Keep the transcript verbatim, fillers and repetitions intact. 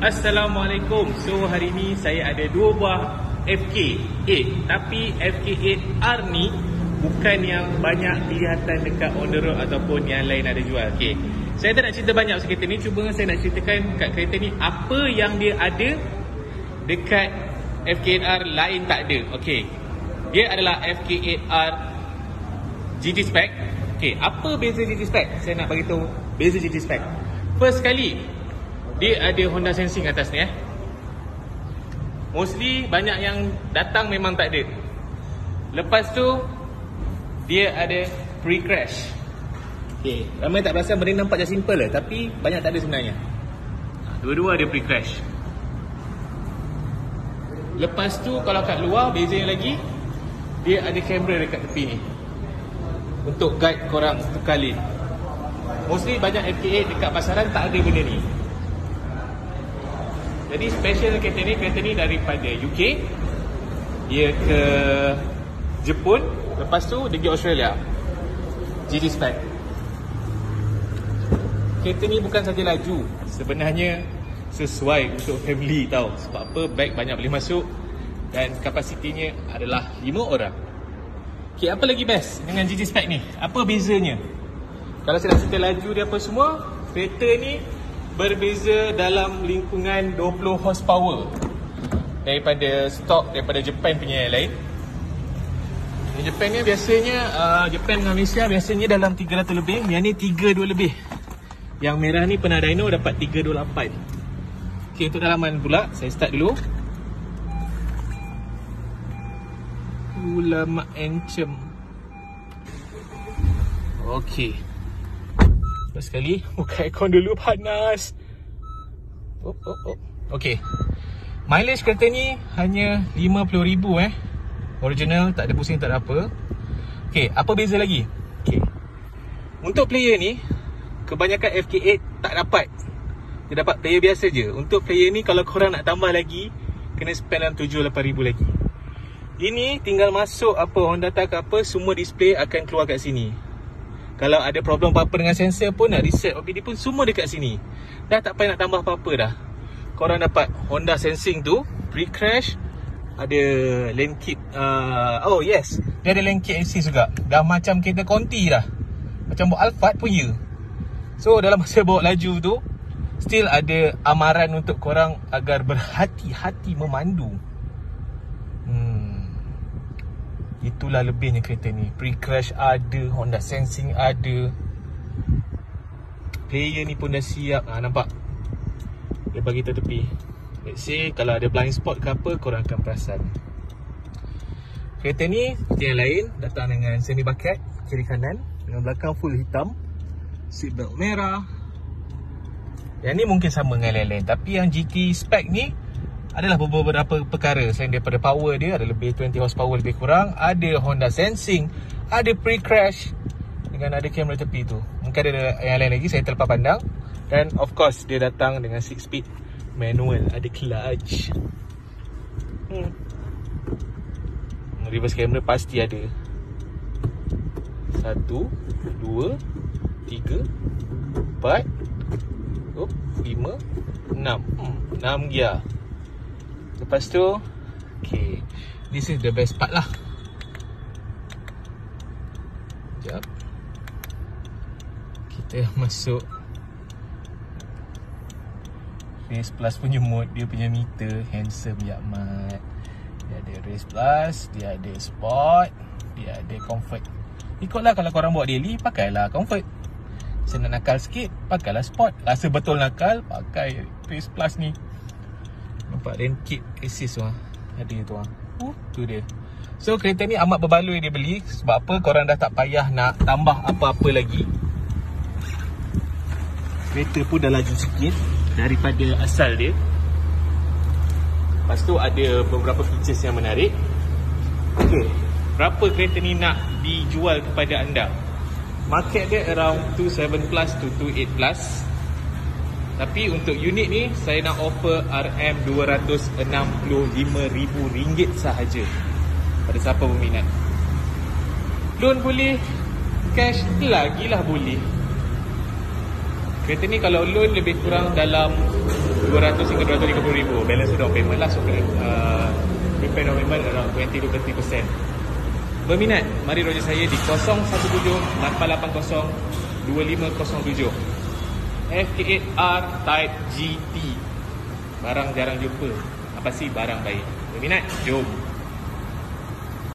Assalamualaikum. So hari ni saya ada dua buah F K lapan, tapi F K lapan R ni bukan yang banyak kelihatan dekat on the road ataupun yang lain ada jual. Okay, saya tak nak cerita banyak pasal kereta ni, cuma saya nak ceritakan kat kereta ni apa yang dia ada dekat F K lapan R lain tak ada. Okay, dia adalah F K lapan R G T spec. Okay, apa beza G T spec? Saya nak beritahu beza G T spec. First kali, dia ada Honda Sensing atas ni eh. Mostly banyak yang datang memang tak ada. Lepas tu dia ada pre-crash. Okay, ramai tak perasan, benda nampak macam simple lah, tapi banyak tak ada sebenarnya. Dua-dua ada pre-crash. Lepas tu kalau kat luar, bezanya lagi, dia ada kamera dekat tepi ni untuk guide korang tukar lane. Mostly banyak F K lapan dekat pasaran tak ada benda ni. Jadi special kereta ni, kereta ni daripada U K, dia ke Jepun, lepas tu dia pergi Australia. G T spec. Kereta ni bukan saja laju, sebenarnya sesuai untuk family tau. Sebab apa? Bag banyak boleh masuk dan kapasitinya adalah lima orang. Okay, apa lagi best dengan G T spec ni? Apa bezanya? Kalau saya nak cerita laju dia apa semua, kereta ni berbeza dalam lingkungan dua puluh horsepower daripada stok, daripada Japan punya yang lain. Yang Japan ni biasanya uh, Japan dengan Malaysia biasanya dalam tiga ratus lebih. Yang ni tiga puluh dua lebih. Yang merah ni pernah dyno dapat tiga puluh lapan. Okay, untuk dalaman pula saya start dulu. Ulama encem. Okay, first sekali buka aircon dulu, panas. Oh, oh, oh. Okay, mileage kereta ni hanya lima puluh ribu eh. Original, tak ada pusing, tak ada apa. Okay, apa beza lagi? Okay, untuk player ni kebanyakan F K lapan tak dapat. Dia dapat player biasa je. Untuk player ni kalau korang nak tambah lagi, kena spend dalam tujuh lapan ribu lagi. Ini tinggal masuk apa Honda tak apa, semua display akan keluar kat sini. Kalau ada problem apa-apa dengan sensor pun, nak reset O B D pun, semua dekat sini. Dah tak payah nak tambah apa-apa dah. Korang dapat Honda Sensing tu, pre-crash, ada lane keep, uh, oh yes, dia ada lane keep assist juga. Dah macam kereta Conti dah, macam bawa Alphard pun ya. So dalam masa bawa laju tu, still ada amaran untuk korang agar berhati-hati memandu. Hmm Itulah lebihnya kereta ni. Pre-crash ada, Honda Sensing ada, player ni pun dah siap. ha, Nampak? Dia bagi tu tepi. Let's say kalau ada blind spot ke apa, korang akan perasan. Kereta ni seperti yang lain, datang dengan semi bucket kiri kanan, dengan belakang full hitam, seatbelt merah. Yang ni mungkin sama dengan lain-lain, tapi yang G T spec ni adalah beberapa perkara. Selain daripada power dia, ada lebih dua puluh horsepower lebih kurang, ada Honda Sensing, ada pre-crash, dengan ada kamera tepi tu. Mungkin ada yang lain lagi saya terlepas pandang. Dan of course dia datang dengan six speed manual, ada clutch. hmm. Reverse camera pasti ada. Satu, dua, tiga, empat, oh, lima, enam. hmm, enam gear. Lepas tu, okay, this is the best part lah. Sekejap, kita masuk Race Plus punya mode. Dia punya meter handsome ya mat. Dia ada Race Plus, dia ada Sport, dia ada Comfort. Ikutlah, kalau korang buat daily, pakailah Comfort. Senang nakal sikit, pakailah Sport. Rasa betul nakal, pakai Race Plus ni. Nampak lane keep assist tu, ada tu ah. Uh, tu dia. So kereta ni amat berbaloi dia beli. Sebab apa? Korang dah tak payah nak tambah apa-apa lagi. Kereta pun dah laju sikit daripada asal dia. Lepas tu ada beberapa features yang menarik. Okay, berapa kereta ni nak dijual kepada anda? Market dia around two seven plus to two eight plus. Tapi untuk unit ni saya nak offer R M dua ratus enam puluh lima ribu ringgit sahaja pada siapa berminat. Loan boleh, cash lagilah boleh. Kereta ni kalau loan lebih kurang dalam dua ratus hingga dua ratus tiga puluh ribu. Balance down payment lah. So uh, prepay down payment around twenty to thirty percent. Berminat? Mari roger saya di kosong satu tujuh lapan lapan kosong dua lima kosong tujuh. F K eight R Type G T. Barang jarang jumpa. Apa sih barang baik? Berminat? Jom.